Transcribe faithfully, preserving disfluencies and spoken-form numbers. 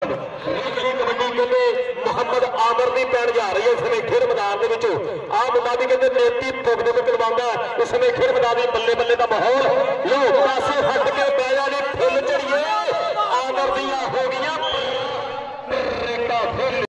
मुहम्मद आमर की पैन जा रही है इस समय खेल मैदान के आ मुंडा भी कहते नेती पुगने को करवाता इस समय खेल मैदान में बल्ले बल्ले का माहौल लो पासे हट